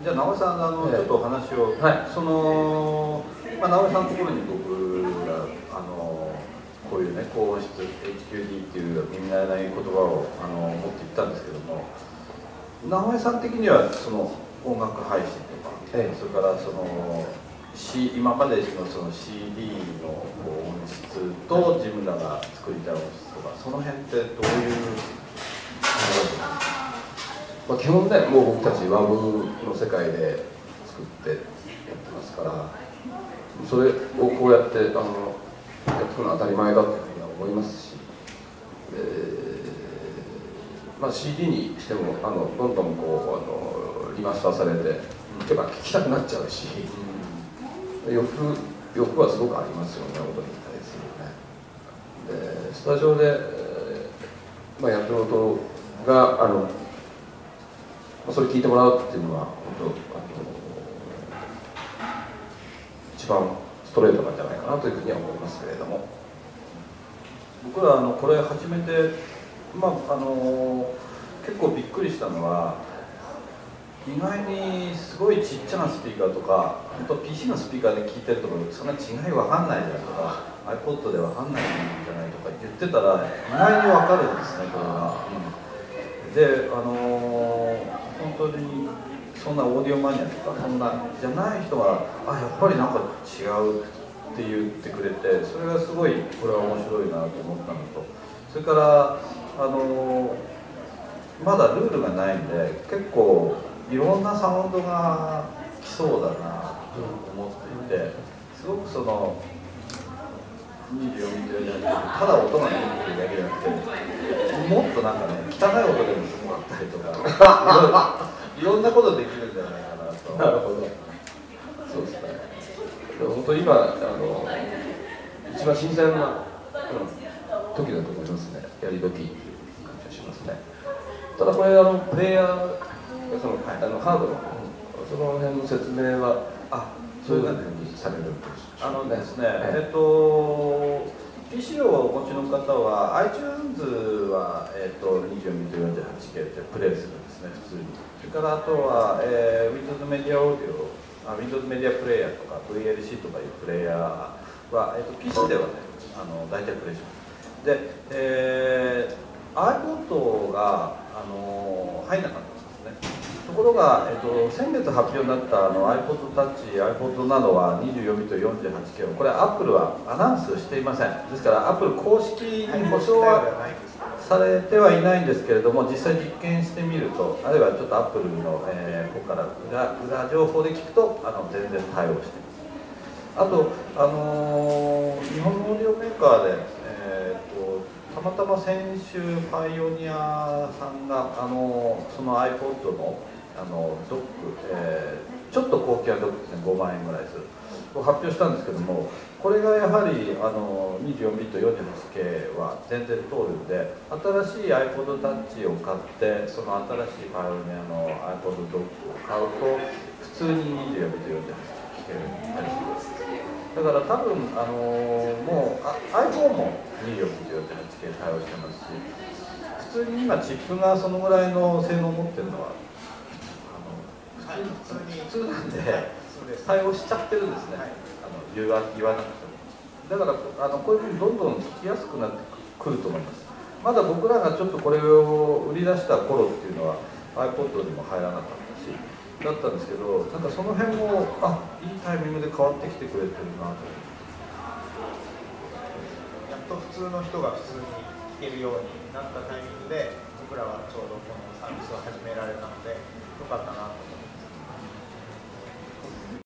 じゃあ直江さんちょっとお話を、 はい、 直江さんのところに僕がこういうね高音質 HQD っていう耳慣れない言葉を持っていったんですけども、直江さん的にはその音楽配信とか、それから今までのその CD の音質と自分らが作りたい音質とか、その辺ってどういうまあ基本ね、もう僕たち和文の世界で作ってやってますから、それをこうやってやっていくのは当たり前だというふうには思いますし、CD にしてもどんどんこうリマスターされて聴けば聴きたくなっちゃうし、欲はすごくありますよね、音に対するね。でスタジオで、やってる音がそれ聞いてもらうっていうのは本当一番ストレートなんじゃないかなというふうには思いますけれども、 僕らこれ始めて、結構びっくりしたのは、意外にすごいちっちゃなスピーカーとか、本当 PC のスピーカーで聞いてるところそんな違いわかんないじゃないとか、 iPod でわかんないんじゃないとか言ってたら意外にわかるんですね、これが。で本当にそんなオーディオマニアとかそんなじゃない人はやっぱりなんか違うって言ってくれて、それがすごいこれは面白いなと思ったのと、それからまだルールがないんで結構いろんなサウンドが来そうだなと思っていて、すごくその24ミリでただ音が出てるだけじゃなくて、もっとなんかね汚い音でもすごかったりとかいろんなことできるんじゃないかなと。 なるほど、そうですね。でも本当今一番新鮮な、時だと思いますね、やり時っていう感じがしますね。ただこれプレイヤーハードの、その辺の説明はそういうふうにされるんですね。PC をお持ちの方は iTunes は、24ビット 48K ってプレイするんですね、普通に。それからあとは、Windows メディアオーディオ、Windows メディアプレイヤーとか VLC とかいうプレイヤーは、PC ではね大体プレイします。で、iPod が入んなかったんですね。ところが、先月発表になったiPod Touch、iPod などは24ビット 48K を、これ Apple はアナウンスしていません。ですから Apple 公式に保証はされてはいないんですけれども、実際実験してみると、あるいはちょっと Apple の、ここから裏情報で聞くと全然対応しています。あと、日本のオーディオメーカーで、たまたま先週パイオニアさんがその iPod のドック、ちょっと高級なドックですね、5万円ぐらいするを発表したんですけども、これがやはり24ビット 48K は全然通るんで、新しい iPod Touch を買ってその新しいパイオニアの iPod ドックを買うと普通に24ビット 48K 聞けるようになります。だから多分もうiPhone も24ビット 48K 対応してますし、普通に今チップがそのぐらいの性能を持ってるのは普通なんで対応しちゃってるんですね、言わなくても。だからこういうふうにどんどん聞きやすくなってくると思います。まだ僕らがちょっとこれを売り出した頃っていうのは iPod にも入らなかったしだったんですけど、なんかその辺もいいタイミングで変わってきてくれてるなと。 やっと普通の人が普通に聞けるようになったタイミングで僕らはちょうどこのサービスを始められたのでよかったな